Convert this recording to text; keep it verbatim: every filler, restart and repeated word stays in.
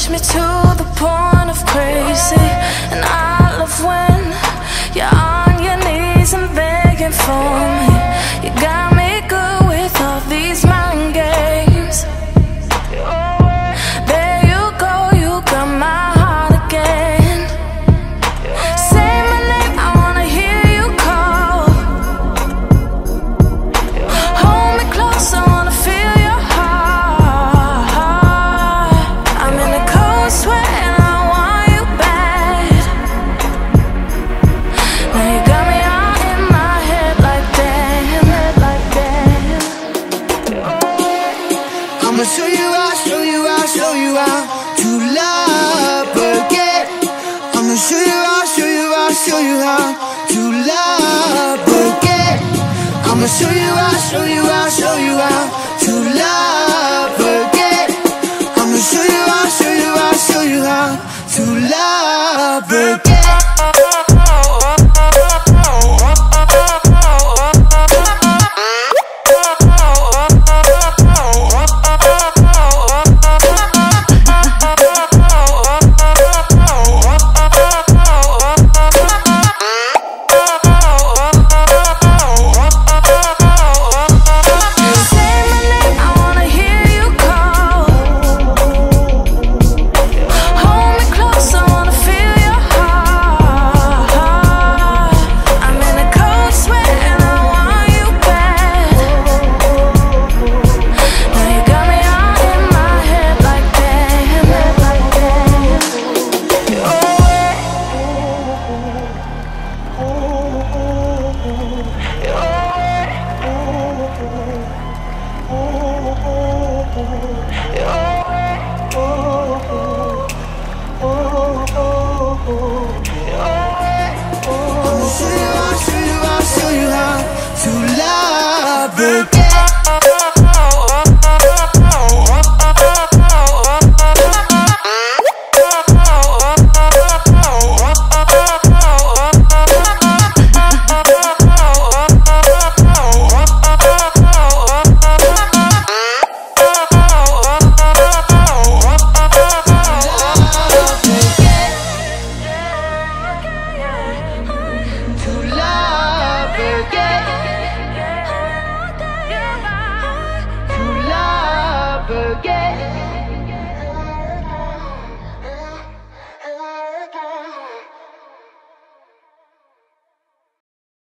me to the point of crazy. And I love when you're on your knees and begging for me. You got me good with all these mind games. There you go, you got my heart again. Say my name, I wanna hear you call. Hold me close, I wanna feel your heart. I'm in a cold sweat and I want you bad. Now you got me all in my head like damn, like damn. I'ma show you how, show you how, show you how to love again. I'ma show you how, show you how, show you how to love again. I'ma show you how, show you how, show you how to love again. I'ma show you how, show you how, show you how to love again. I'ma show you how, show you how, show you how to love again.